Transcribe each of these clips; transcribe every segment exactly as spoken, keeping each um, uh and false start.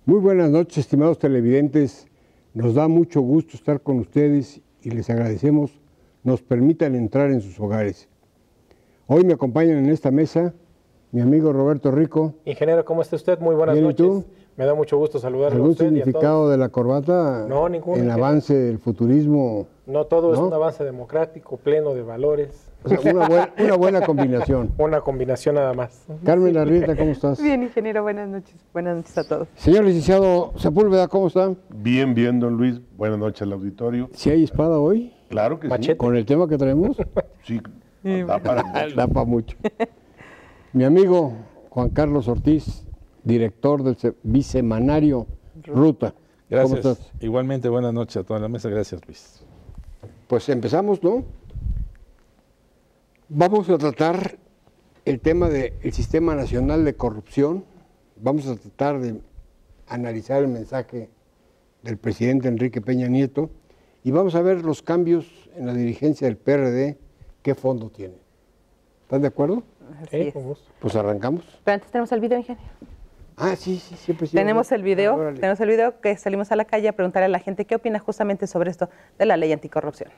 Muy buenas noches, estimados televidentes. Nos da mucho gusto estar con ustedes y les agradecemos nos permitan entrar en sus hogares. Hoy me acompañan en esta mesa mi amigo Roberto Rico. Ingeniero, ¿cómo está usted? Muy buenas Bien, ¿y noches. tú? Me da mucho gusto saludarlo a ¿Algún usted y a significado todos. de la corbata No, ninguno, en ingeniero. avance del futurismo? No, todo es ¿no? un avance democrático, pleno de valores. O sea, una, buena, una buena combinación. Una combinación nada más. Carmen Larrieta, ¿cómo estás? Bien, ingeniero, buenas noches. Buenas noches a todos. Señor licenciado Sepúlveda, ¿cómo está? Bien, bien, don Luis. Buenas noches al auditorio. ¿Si hay espada hoy? Claro que Machete. ¿Con el tema que traemos? sí. Sí, da para mucho. Da para mucho. Mi amigo Juan Carlos Ortiz, director del se- bisemanario Ruta. ¿Cómo Gracias. estás? Igualmente, buenas noches a toda la mesa. Gracias, Luis. Pues empezamos, ¿no? Vamos a tratar el tema del Sistema Nacional de Corrupción. Vamos a tratar de analizar el mensaje del presidente Enrique Peña Nieto y vamos a ver los cambios en la dirigencia del P R D, qué fondo tiene. ¿Están de acuerdo? Así Eh, es. con gusto. Pues arrancamos. Pero antes tenemos el video, ingeniero. Ah, sí, sí, siempre sí. Tenemos el video, Ah, órale. tenemos el video que salimos a la calle a preguntarle a la gente qué opina justamente sobre esto de la ley anticorrupción.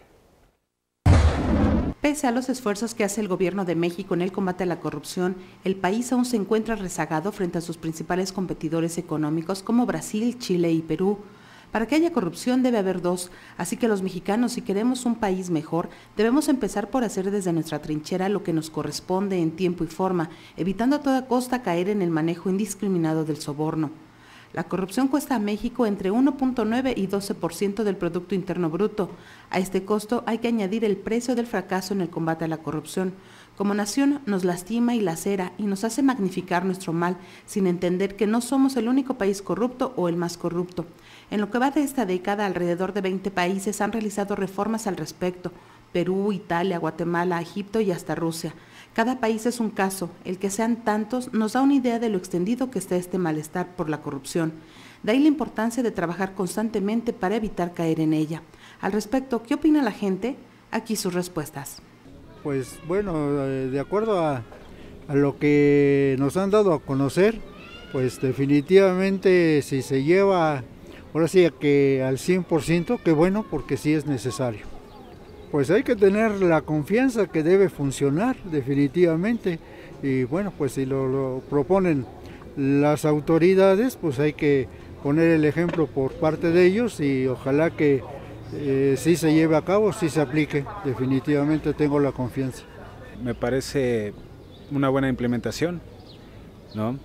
Pese a los esfuerzos que hace el gobierno de México en el combate a la corrupción, el país aún se encuentra rezagado frente a sus principales competidores económicos como Brasil, Chile y Perú. Para que haya corrupción debe haber dos, así que los mexicanos, si queremos un país mejor, debemos empezar por hacer desde nuestra trinchera lo que nos corresponde en tiempo y forma, evitando a toda costa caer en el manejo indiscriminado del soborno. La corrupción cuesta a México entre uno punto nueve y doce por ciento del Producto Interno Bruto. A este costo hay que añadir el precio del fracaso en el combate a la corrupción. Como nación nos lastima y lacera y nos hace magnificar nuestro mal sin entender que no somos el único país corrupto o el más corrupto. En lo que va de esta década, alrededor de veinte países han realizado reformas al respecto. Perú, Italia, Guatemala, Egipto y hasta Rusia. Cada país es un caso, el que sean tantos nos da una idea de lo extendido que está este malestar por la corrupción. De ahí la importancia de trabajar constantemente para evitar caer en ella. Al respecto, ¿qué opina la gente? Aquí sus respuestas. Pues bueno, eh, de acuerdo a, a lo que nos han dado a conocer, pues definitivamente si se lleva, ahora sí que al cien por ciento, qué bueno, porque sí es necesario. Pues hay que tener la confianza que debe funcionar definitivamente y bueno, pues si lo, lo proponen las autoridades, pues hay que poner el ejemplo por parte de ellos y ojalá que eh, sí se lleve a cabo, sí se aplique, definitivamente tengo la confianza. Me parece una buena implementación, ¿no?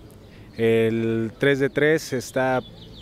El tres de tres está,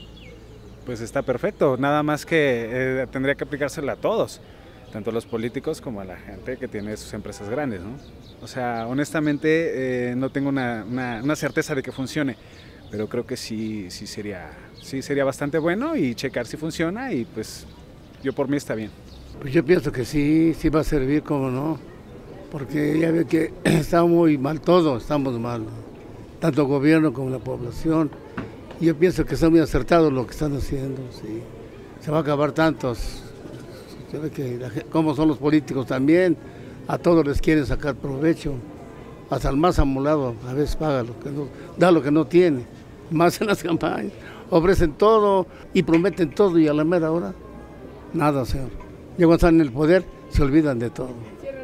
pues está perfecto, nada más que eh, tendría que aplicársela a todos, tanto a los políticos como a la gente que tiene sus empresas grandes, ¿no? O sea, honestamente eh, no tengo una, una, una certeza de que funcione, pero creo que sí, sí, sería, sí sería bastante bueno y checar si funciona y pues yo por mí está bien. Pues yo pienso que sí, sí va a servir, como no, porque ya ve que está muy mal todo, estamos mal, ¿no? Tanto el gobierno como la población. Y yo pienso que está muy acertado lo que están haciendo, sí. Se va a acabar tantos. Se ve que la gente, cómo son los políticos también, a todos les quieren sacar provecho, hasta el más amolado a veces paga lo que no, da lo que no tiene, más en las campañas, ofrecen todo y prometen todo y a la mera hora, nada, señor. Ya cuando están en el poder, se olvidan de todo.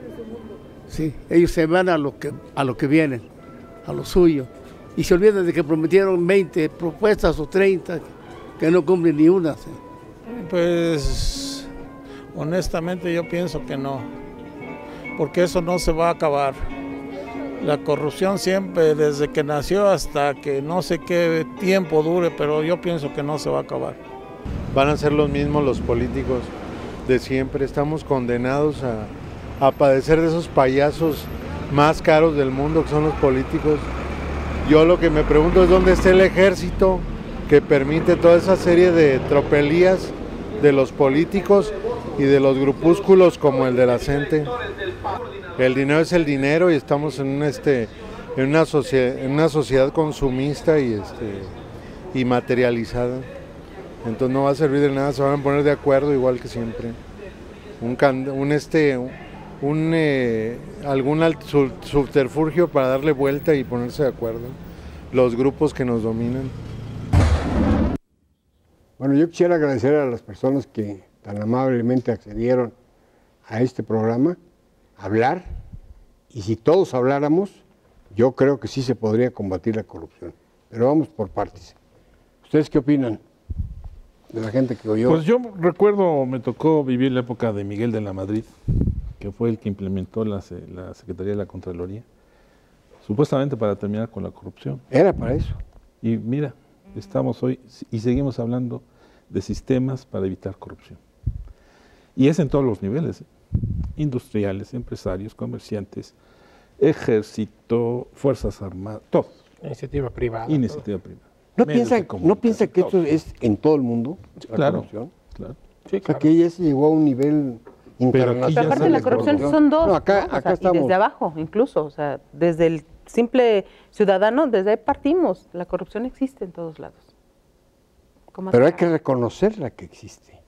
Sí, ellos se van a lo que, a lo que vienen, a lo suyo, y se olvidan de que prometieron veinte propuestas o treinta, que no cumplen ni una, señor. Pues honestamente yo pienso que no, porque eso no se va a acabar. La corrupción siempre, desde que nació hasta que no sé qué tiempo dure, pero yo pienso que no se va a acabar. Van a ser los mismos los políticos de siempre, estamos condenados a, a padecer de esos payasos más caros del mundo que son los políticos. Yo lo que me pregunto es dónde está el ejército que permite toda esa serie de tropelías de los políticos y de los grupúsculos como el de la gente. El dinero es el dinero y estamos en, un, este, en, una, sociedad, en una sociedad consumista y, este, y materializada. Entonces no va a servir de nada, se van a poner de acuerdo igual que siempre. Un, un, este, un eh, algún subterfugio para darle vuelta y ponerse de acuerdo. Los grupos que nos dominan. Bueno, yo quisiera agradecer a las personas que tan amablemente accedieron a este programa, a hablar, y si todos habláramos, yo creo que sí se podría combatir la corrupción. Pero vamos por partes. ¿Ustedes qué opinan de la gente que oyó? Pues yo recuerdo, me tocó vivir la época de Miguel de la Madrid, que fue el que implementó la, la Secretaría de la Contraloría, supuestamente para terminar con la corrupción. Era para eso. Y mira, estamos hoy y seguimos hablando de sistemas para evitar corrupción. Y es en todos los niveles, ¿eh? Industriales, empresarios, comerciantes, ejército, fuerzas armadas, todos. Iniciativa privada. Iniciativa privada. ¿No piensa, ¿No piensa que esto es en todo el mundo? Sí, la claro, corrupción? claro. Sí, O sea, claro. que ya se llegó a un nivel internacional. Pero aparte la corrupción son dos, No, acá, ¿no? O sea, acá y estamos. desde abajo incluso, o sea, desde el simple ciudadano, desde ahí partimos. La corrupción existe en todos lados. ¿Cómo Pero hay atacar? que reconocerla que existe.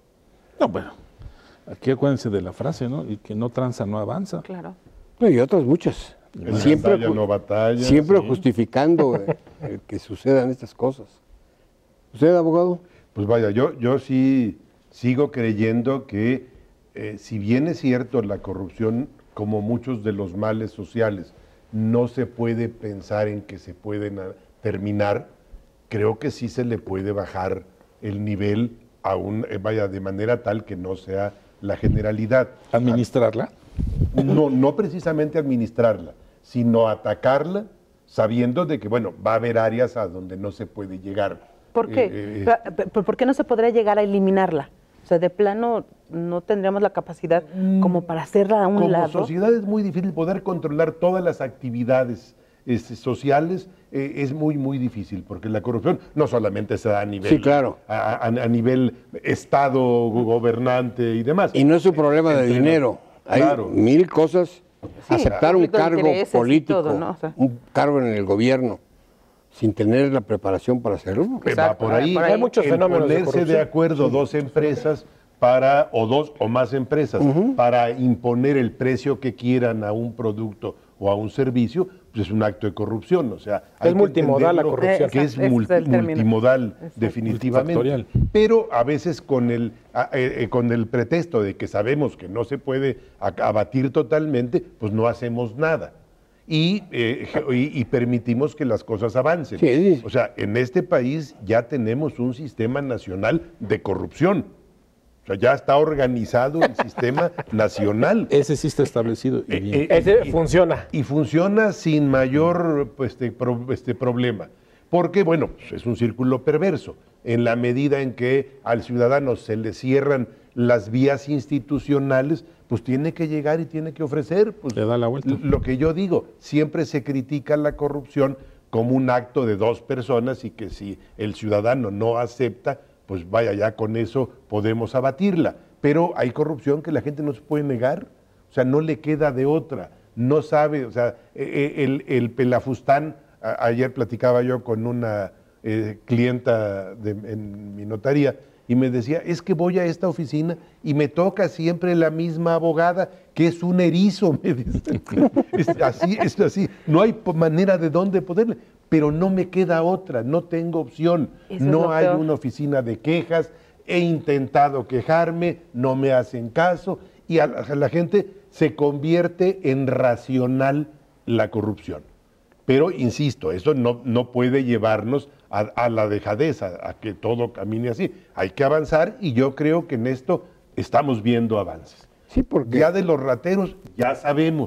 No, bueno, aquí acuérdense de la frase, ¿no? Y que no tranza, no avanza. Claro. No, y otras muchas. En Siempre, batalla, ju- no batalla. siempre sí. justificando eh, el que sucedan estas cosas. ¿Usted, abogado? Pues vaya, yo, yo sí sigo creyendo que eh, si bien es cierto la corrupción, como muchos de los males sociales, no se puede pensar en que se pueden a- terminar, creo que sí se le puede bajar el nivel a un, eh, vaya, de manera tal que no sea la generalidad. Administrarla. No, no precisamente administrarla, sino atacarla sabiendo de que, bueno, va a haber áreas a donde no se puede llegar. ¿Por qué? Eh, eh, Pe- pe- ¿Por qué no se podría llegar a eliminarla? O sea, de plano no tendríamos la capacidad como para hacerla a un Como lado. sociedad es muy difícil poder controlar todas las actividades este, sociales, eh, es muy, muy difícil, porque la corrupción no solamente se da a nivel, Sí, claro. a, a- a nivel Estado, gobernante y demás. Y no es un problema de Entre- dinero. Hay Claro. mil cosas. Sí, Aceptar un conflicto de cargo intereses y político, todo, ¿no? O sea. un cargo en el gobierno, sin tener la preparación para hacerlo. Eh, va Exacto, por ahí. por ahí. Hay muchos el fenómenos de ponerse de, corrupción. acuerdo dos empresas para, o dos o más empresas, para imponer el precio que quieran a un producto o a un servicio, pues es un acto de corrupción. O sea, hay Es que multimodal la entenderlo corrupción. Que es Exacto, ese es multi- el término. multimodal, Exacto. definitivamente. Multifactorial. Pero a veces con el, a- eh, eh, con el pretexto de que sabemos que no se puede a- abatir totalmente, pues no hacemos nada. Y, eh, y, y permitimos que las cosas avancen. Sí, sí. O sea, en este país ya tenemos un sistema nacional de corrupción. O sea, ya está organizado el sistema nacional. Ese sí está establecido y Eh, bien. eh, Ese y- funciona. Y funciona sin mayor pues, este, pro- este problema. Porque, bueno, pues, es un círculo perverso. En la medida en que al ciudadano se le cierran las vías institucionales, pues tiene que llegar y tiene que ofrecer. Pues, Le da la vuelta. Lo que yo digo, siempre se critica la corrupción como un acto de dos personas y que si el ciudadano no acepta, pues vaya, ya con eso podemos abatirla. Pero hay corrupción que la gente no se puede negar, o sea, no le queda de otra, no sabe, o sea, eh, eh, el, el pelafustán, a- ayer platicaba yo con una eh, clienta de- en mi notaría y me decía, es que voy a esta oficina y me toca siempre la misma abogada, que es un erizo, me dice. Es así, es así, no hay po- manera de dónde poderle, pero no me queda otra, no tengo opción, Eso es no lo hay peor. una oficina de quejas, he intentado quejarme, no me hacen caso, y a la, a la gente se convierte en racional la corrupción. Pero, insisto, eso no, no puede llevarnos a, a la dejadez, a, a que todo camine así. Hay que avanzar y yo creo que en esto estamos viendo avances. Sí, porque Ya de los rateros ya sabemos,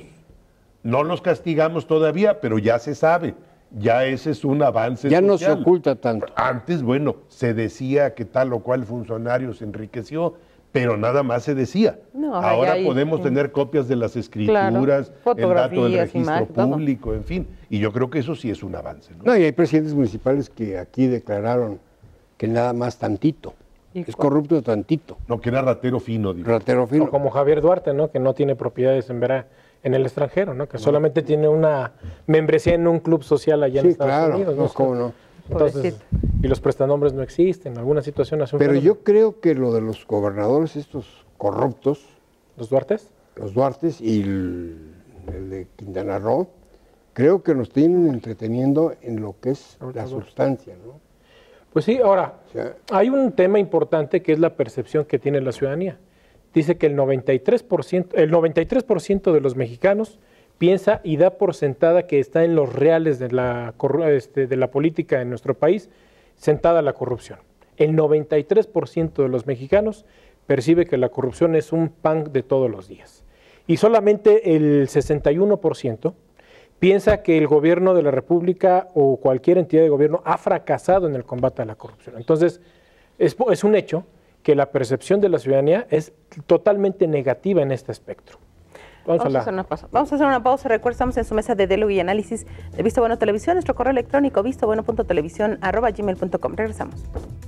no los castigamos todavía, pero ya se sabe, ya ese es un avance ya no se social. oculta tanto. Antes, bueno, se decía que tal o cual funcionario se enriqueció, pero nada más se decía. No, ahora Ahora ya hay- podemos sí. tener copias de las Claro, escrituras, el dato del fotografías, registro imágenes, todo. público, en fin. Y yo creo que eso sí es un avance, ¿no? No, y hay presidentes municipales que aquí declararon que nada más tantito. ¿Y Es cuál? corrupto tantito. No, que era ratero fino, digo. Ratero fino. O como Javier Duarte, ¿no? Que no tiene propiedades en Vera, en el extranjero, ¿no? Que solamente tiene una membresía en un club social allá en Sí, Estados claro, Unidos. no, cómo no. Entonces, Pobrecito. y los prestanombres no existen, alguna situación hace un Pero fenómeno. yo creo que lo de los gobernadores estos corruptos, ¿Los Duartes? los Duartes y el, el de Quintana Roo, creo que nos tienen entreteniendo en lo que es Ahorita la voy. sustancia, ¿no? Pues sí, ahora, O sea, hay un tema importante que es la percepción que tiene la ciudadanía. Dice que el noventa y tres por ciento, el noventa y tres por ciento de los mexicanos piensa y da por sentada que está en los reales de la, corru- este, de la política en nuestro país, sentada la corrupción. El noventa y tres por ciento de los mexicanos percibe que la corrupción es un pan de todos los días. Y solamente el sesenta y uno por ciento piensa que el gobierno de la República o cualquier entidad de gobierno ha fracasado en el combate a la corrupción. Entonces, es, es un hecho que la percepción de la ciudadanía es totalmente negativa en este espectro. Vamos, Vamos a, a hacer la... una pausa. Vamos a hacer una pausa. Recuerda, estamos en su mesa de diálogo y análisis de Visto Bueno Televisión. Nuestro correo electrónico visto bueno punto televisión arroba gmail punto com. Regresamos.